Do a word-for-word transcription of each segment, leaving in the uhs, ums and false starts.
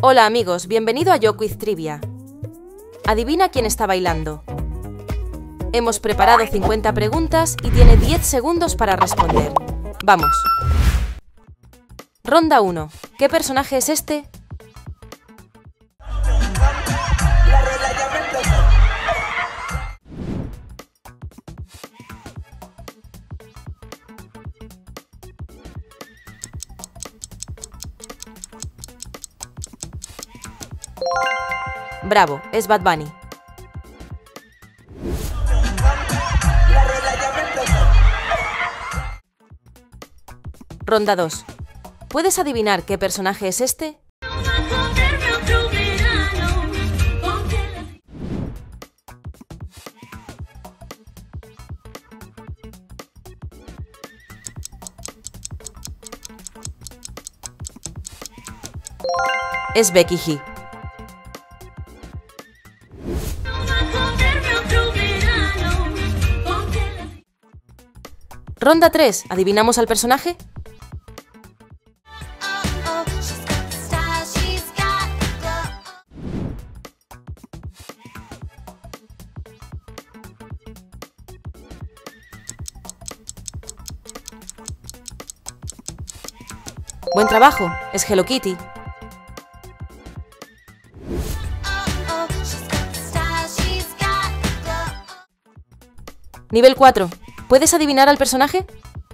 Hola amigos, bienvenido a Yo Quiz Trivia. Adivina quién está bailando. Hemos preparado cincuenta preguntas y tiene diez segundos para responder. Vamos. Ronda uno. ¿Qué personaje es este? Bravo, es Bad Bunny. Ronda dos. ¿Puedes adivinar qué personaje es este? Es Becky G. Ronda tres. ¿Adivinamos al personaje? Buen trabajo, es Hello Kitty. Nivel cuatro. ¿Puedes adivinar al personaje?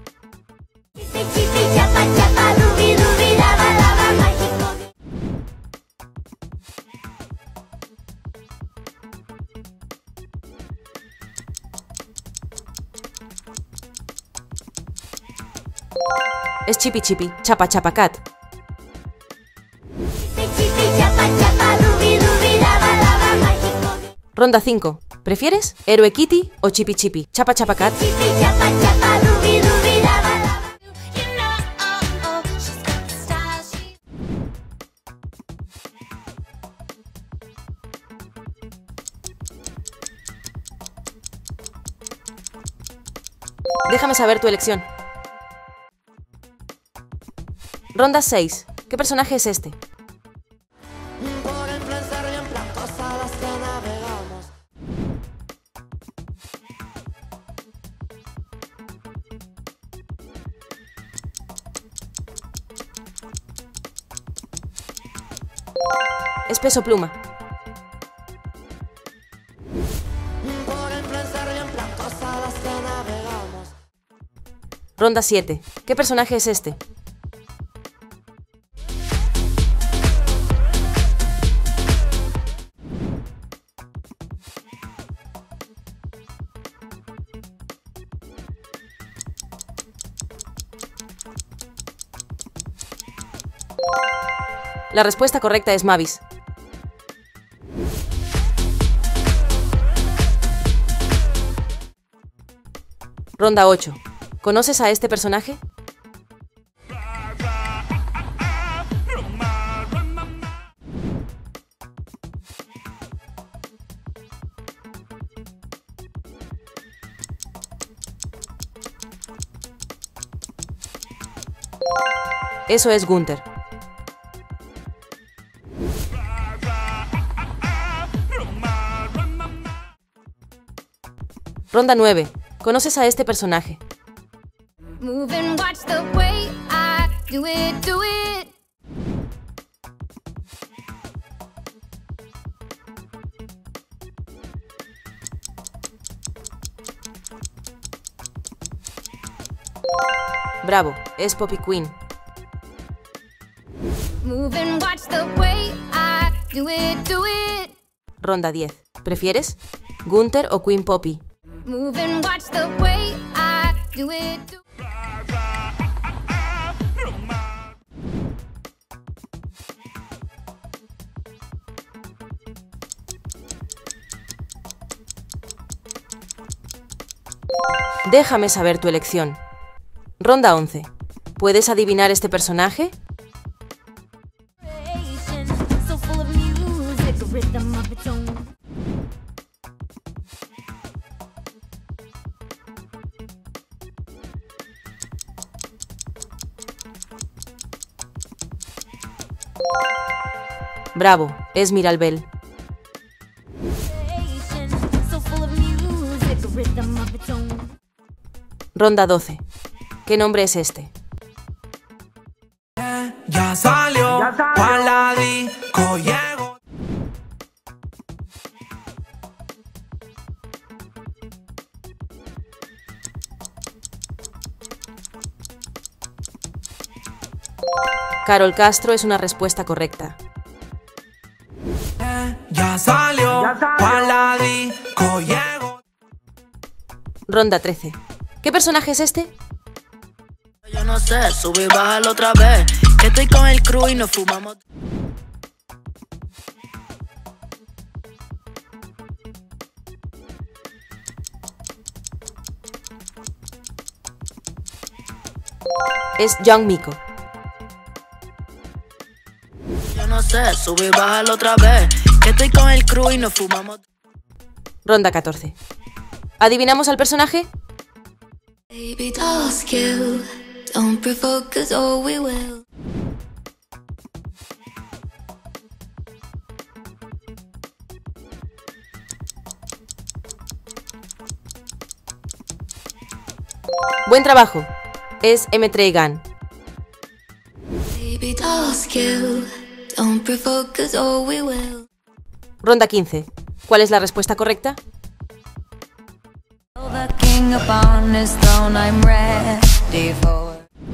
Es Chippy Chippy, Chapa Chapa Cat. Ronda cinco. ¿Prefieres Héroe Kitty o Chippy Chippy, Chapa Chapa Cat? Déjame saber tu elección. Ronda seis. ¿Qué personaje es este? Es Peso Pluma. Ronda siete. ¿Qué personaje es este? La respuesta correcta es Mavis. Ronda ocho. ¿Conoces a este personaje? Eso es Gunther. Ronda nueve. ¿Conoces a este personaje? Bravo, es Poppy Queen. Ronda diez. ¿Prefieres Gunther o Queen Poppy? Déjame saber tu elección. Ronda once. ¿Puedes adivinar este personaje? Bravo, es Mirabel. Ronda doce. ¿Qué nombre es este? Ya salió, pa' la disco llego. Carol Castro es una respuesta correcta. Ya salió, pa' la disco llego. Ronda trece. ¿Qué personaje es este? Yo no sé, sube y bájalo otra vez. Que estoy con el crew y nos fumamos. Es Young Miko. Yo no sé, sube y bájalo otra vez. Que estoy con el crew y nos fumamos. Ronda catorce. ¿Adivinamos al personaje? Baby, ask you, don't provoke us or we will. Buen trabajo. Es M. Treygan. Baby, ask you, don't provoke us or we will. Ronda quince. ¿Cuál es la respuesta correcta? The king upon his throne, I'm ready for.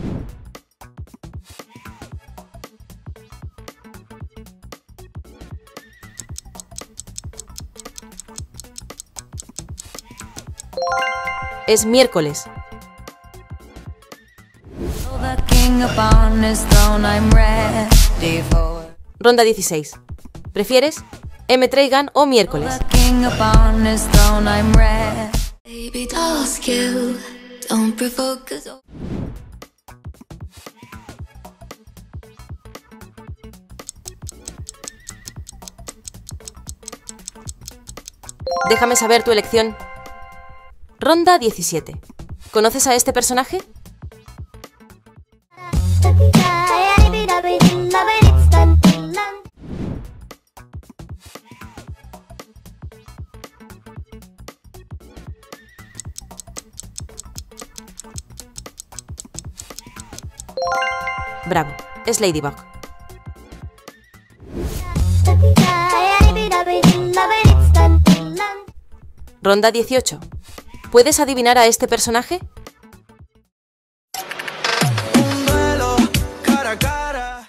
Es miércoles. The king upon his throne, I'm ready for. Ronda dieciséis. ¿Prefieres M. Treygan o miércoles? The king upon his throne, I'm ready. Baby, ask you, don't provoke us or. Déjame saber tu elección. Ronda diecisiete. ¿Conoces a este personaje? Bravo, es Ladybug. Ronda dieciocho. ¿Puedes adivinar a este personaje? Un duelo cara a cara.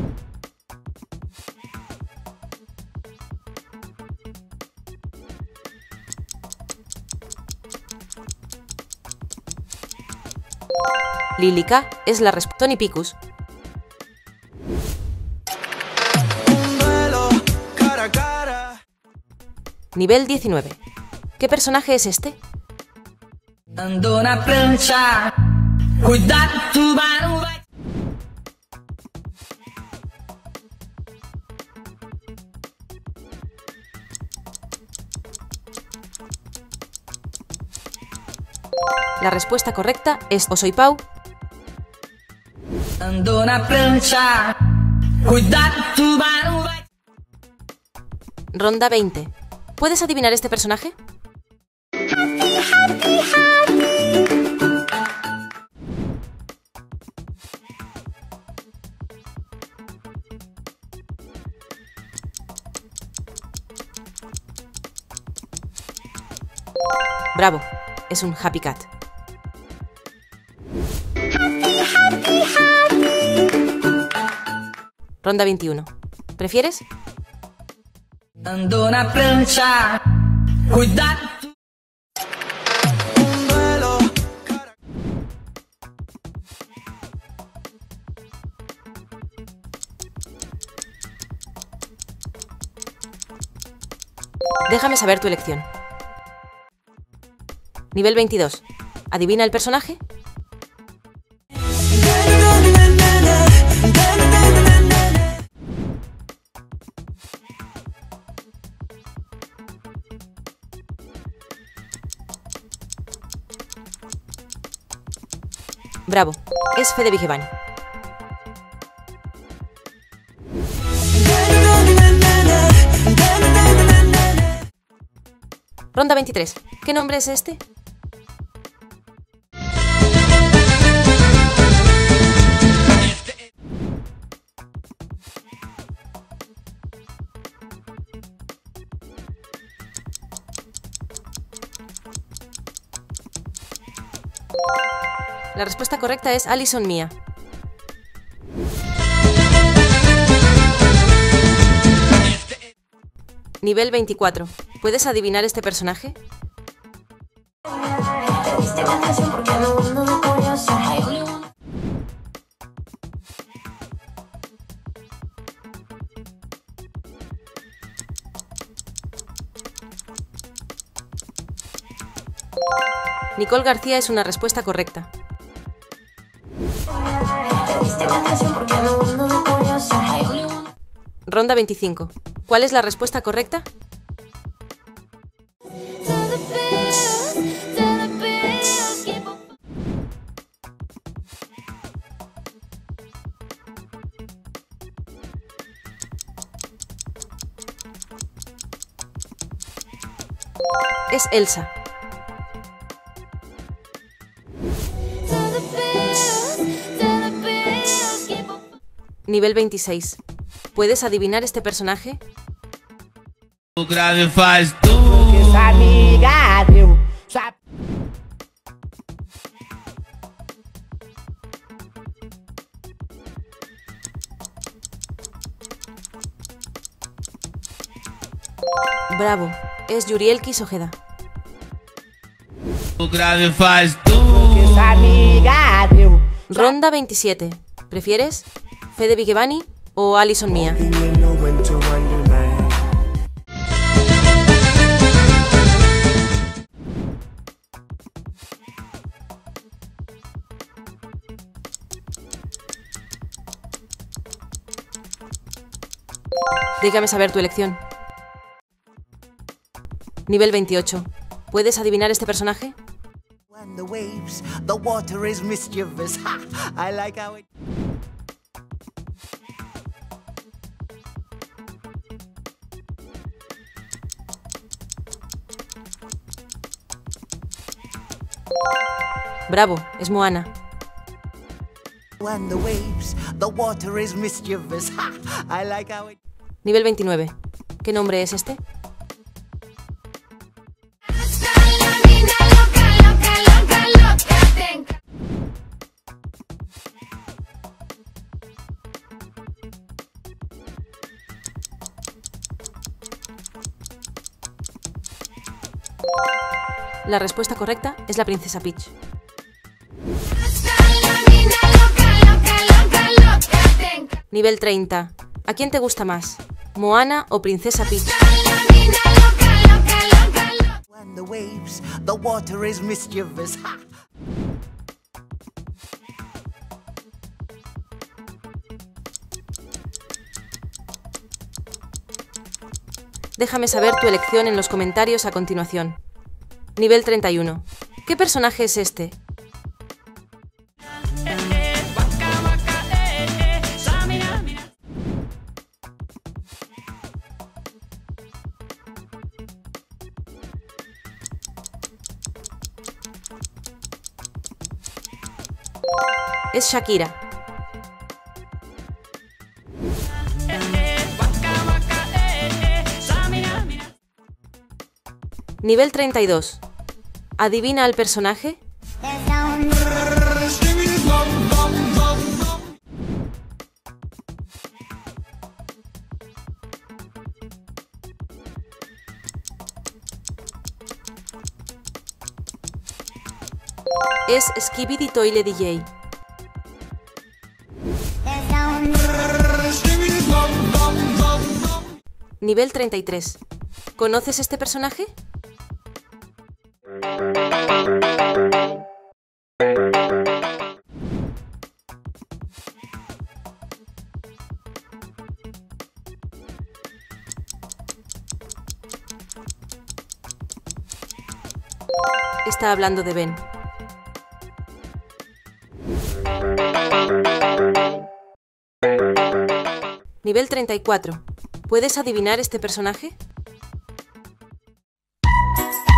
Lilica es la respuesta. Tony Picus. Un duelo cara a cara. Nivel diecinueve. ¿Qué personaje es este? Dando una plancha. Cuidado tu mano. La respuesta correcta es O Soy Pau. Dando una plancha. Cuidado tu mano. Ronda veinte. ¿Puedes adivinar este personaje? Bravo, es un Happy Cat. Ronda veintiuno. ¿Prefieres? Dando una plancha. Cuidado. Un duelo cara. Déjame saber tu elección. Nivel veintidós. ¿Adivina el personaje? Bravo, es Fede Vigevani. Ronda veintitrés. ¿Qué nombre es este? La respuesta correcta es Alison Mia. Nivel veinticuatro. ¿Puedes adivinar este personaje? Nicole García es una respuesta correcta. Ronda veinticinco. ¿Cuál es la respuesta correcta? Es Elsa. Nivel veintiséis. ¿Puedes adivinar este personaje? Bravo, es Yuriel Ojeda. Ronda veintisiete. ¿Prefieres Fede Vigevani o Alison Mia? Déjame saber tu elección. Nivel veintiocho. ¿Puedes adivinar este personaje? Bravo, es Moana. Nivel veintinueve. ¿Qué nombre es este? La respuesta correcta es la princesa Peach. Nivel treinta. ¿A quién te gusta más? ¿Moana o princesa Peach? Déjame saber tu elección en los comentarios a continuación. Nivel treinta y uno. ¿Qué personaje es este? Es Shakira. Nivel treinta y dos. ¿Adivina al personaje? Es Skibidi Toilet D J. Nivel treinta y tres. ¿Conoces este personaje? Está hablando de Ben. Nivel treinta y cuatro. ¿Puedes adivinar este personaje?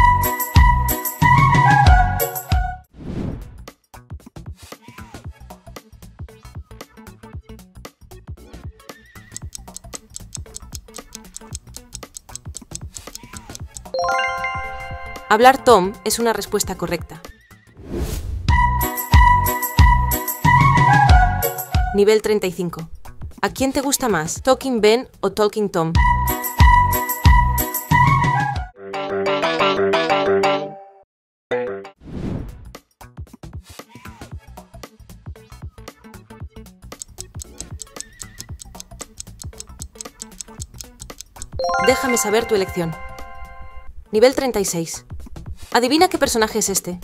Hablar Tom es una respuesta correcta. Nivel treinta y cinco. ¿A quién te gusta más, Talking Ben o Talking Tom? Déjame saber tu elección. Nivel treinta y seis. Adivina qué personaje es este.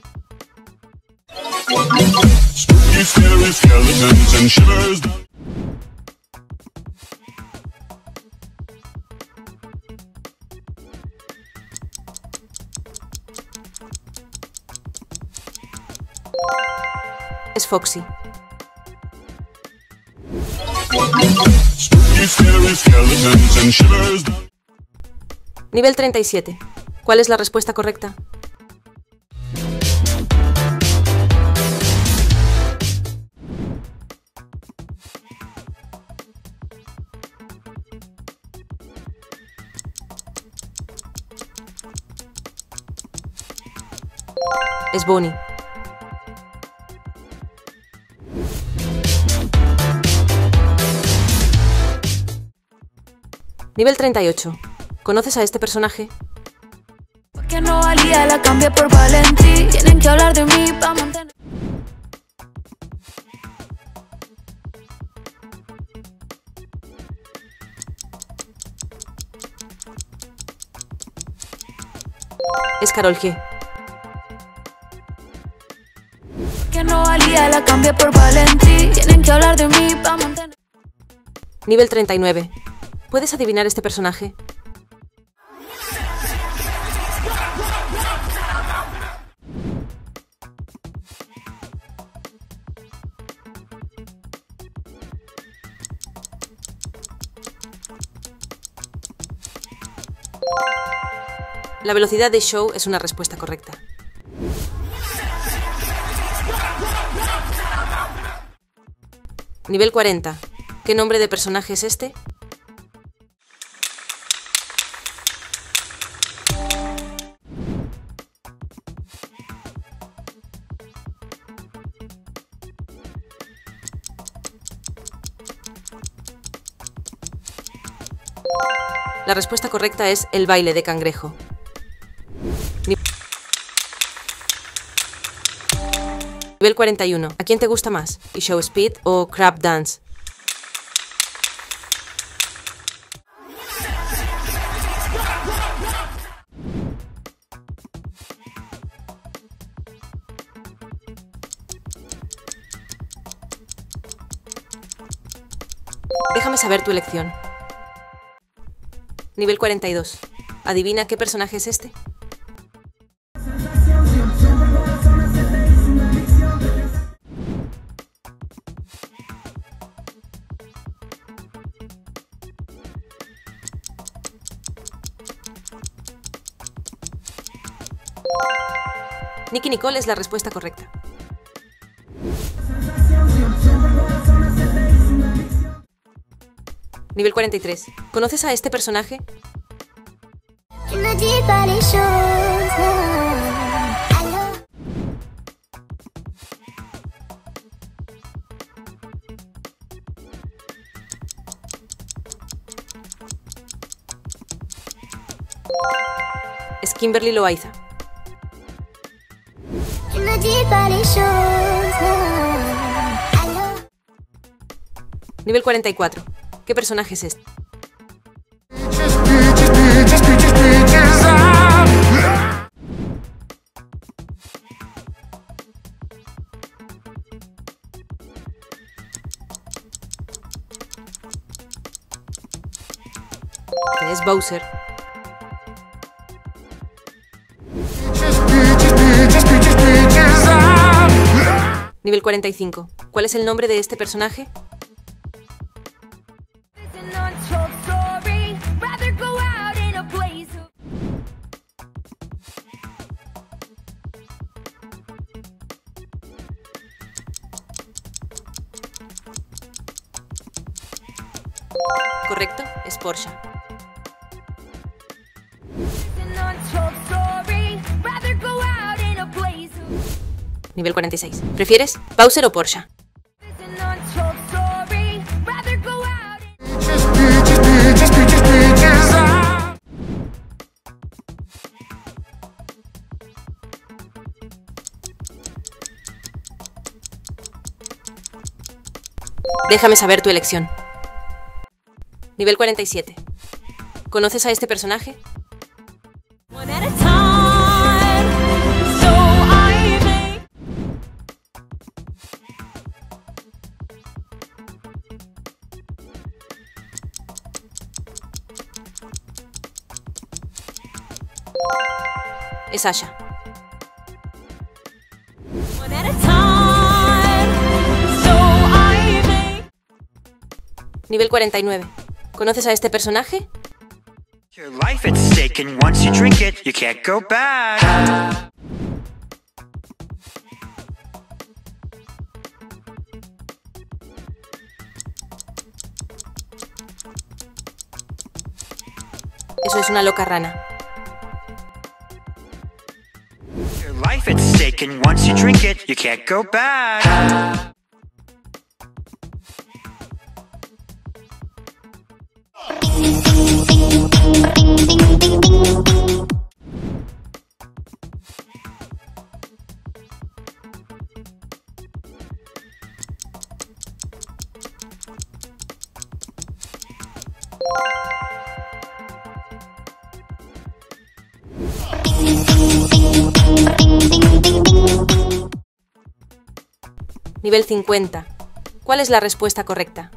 Es Foxy. Nivel treinta y siete. ¿Cuál es la respuesta correcta? Es Bonnie. Nivel treinta y ocho. ¿Conoces a este personaje? Que no valía, la cambié por Valentí. Tienen que hablar de mí para mantener. Es Karol G. Que no valía, la cambié por Valentí. Tienen que hablar de mí para mantener. Nivel treinta y nueve. ¿Puedes adivinar este personaje? La velocidad de Show es una respuesta correcta. Nivel cuarenta. ¿Qué nombre de personaje es este? La respuesta correcta es el baile de cangrejo. Nivel cuarenta y uno. ¿A quién te gusta más? ¿Y Show Speed o Crab Dance? Déjame saber tu elección. Nivel cuarenta y dos. ¿Adivina qué personaje es este? Nicki Nicole es la respuesta correcta. Nivel cuarenta y tres. ¿Conoces a este personaje? Es Kimberly Loaiza. Nivel cuarenta y cuatro. ¿Qué personaje es este? Es Bowser. Nivel cuarenta y cinco. ¿Cuál es el nombre de este personaje? Correcto, es Porsche. Nivel cuarenta y seis. ¿Prefieres Bowser o Porsche? Déjame saber tu elección. Nivel cuarenta y siete. ¿Conoces a este personaje? Es Asha. Nivel cuarenta y nueve. ¿Conoces a este personaje? Your life at stake, and once you drink it, you can't go back. Eso es una loca rana. Your life at stake, and once you drink it, you can't go back. Nivel cincuenta. ¿Cuál es la respuesta correcta?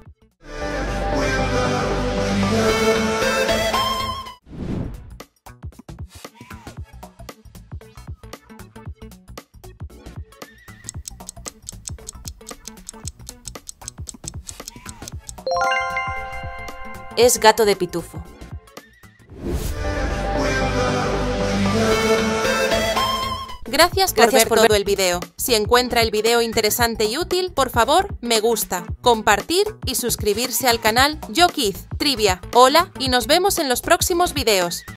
Es Gato de Pitufo. Gracias por Gracias ver por todo ver. el video. Si encuentra el video interesante y útil, por favor, me gusta, compartir y suscribirse al canal YoKids Trivia. Hola y nos vemos en los próximos videos.